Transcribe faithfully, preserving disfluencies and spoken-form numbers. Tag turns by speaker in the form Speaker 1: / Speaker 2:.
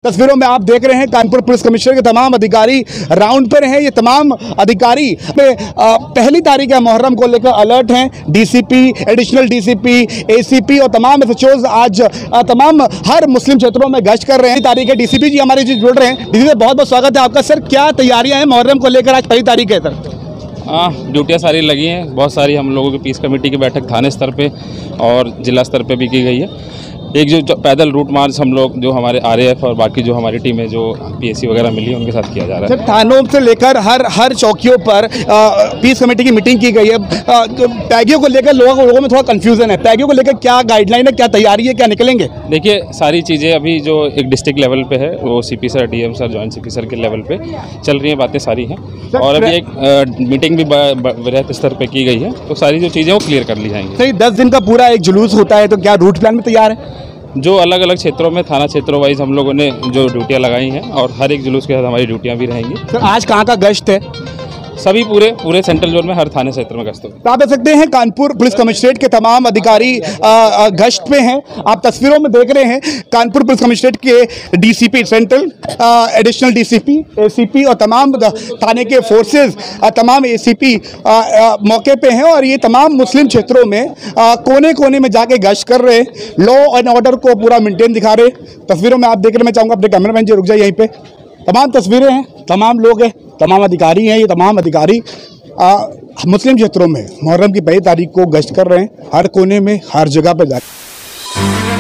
Speaker 1: तस्वीरों में आप देख रहे हैं कानपुर पुलिस कमिश्नर के तमाम अधिकारी राउंड पर हैं। ये तमाम अधिकारी पहली तारीख है मुहर्रम को लेकर अलर्ट हैं। डीसीपी, एडिशनल डीसीपी, एसीपी और तमाम एसएचओज आज तमाम हर मुस्लिम क्षेत्रों में गश्त कर रहे हैं। तारीख है डीसीपी जी हमारे जी जुड़ रहे हैं। डीसीपी से बहुत बहुत स्वागत है आपका। सर, क्या तैयारियां हैं मुहर्रम को लेकर? आज पहली तारीख है सर।
Speaker 2: हाँ, ड्यूटियाँ सारी लगी हैं, बहुत सारी। हम लोगों की पीस कमेटी की बैठक थाने स्तर पे और जिला स्तर पे भी की गई है। एक जो, जो पैदल रूट मार्च हम लोग जो हमारे आरएएफ और बाकी जो हमारी टीम है जो पीएससी वगैरह मिली है उनके साथ किया जा रहा है।
Speaker 1: थानों से लेकर हर हर चौकियों पर आ, पीस कमेटी की मीटिंग की गई है। टैगियों को लेकर लोगों लोगों में थोड़ा कंफ्यूजन है। टैगियों को लेकर क्या गाइडलाइन है, क्या तैयारी है, क्या निकलेंगे?
Speaker 2: देखिए, सारी चीज़ें अभी जो एक डिस्ट्रिक्ट लेवल पे है वो CP sir, DM sir, joint CP sir के लेवल पे चल रही हैं बातें सारी हैं। और अभी एक आ, मीटिंग भी वृहत स्तर पर की गई है, तो सारी जो चीज़ें वो क्लियर कर ली जाएंगी।
Speaker 1: सही, दस दिन का पूरा एक जुलूस होता है, तो क्या रूट प्लान में तैयार है?
Speaker 2: जो अलग अलग क्षेत्रों में थाना क्षेत्रों वाइज हम लोगों ने जो ड्यूटियां लगाई हैं और हर एक जुलूस के साथ हमारी ड्यूटियां भी रहेंगी।
Speaker 1: सर, आज कहाँ का गश्त है?
Speaker 2: सभी पूरे पूरे सेंट्रल जोन में हर थाने क्षेत्र में गश्त होगी।
Speaker 1: आप देख सकते हैं कानपुर पुलिस कमिश्नरेट के तमाम अधिकारी गश्त पे हैं। आप तस्वीरों में देख रहे हैं कानपुर पुलिस कमिश्नरेट के DCP central, additional DCP, ACP और तमाम थाने के फोर्सेस, तमाम एसीपी मौके पे हैं। और ये तमाम मुस्लिम क्षेत्रों में कोने कोने में जाके गश्त कर रहे हैं। लॉ एंड ऑर्डर को पूरा मेंटेन दिखा रहे। तस्वीरों में आप देख रहे, मैं चाहूँगा अपने कैमरामैन जी रुक जाए यहीं पे। तमाम तस्वीरें हैं, तमाम लोग हैं, तमाम अधिकारी हैं। ये तमाम अधिकारी आ, मुस्लिम क्षेत्रों में मुहर्रम की पहली तारीख को गश्त कर रहे हैं, हर कोने में, हर जगह पर जाकर।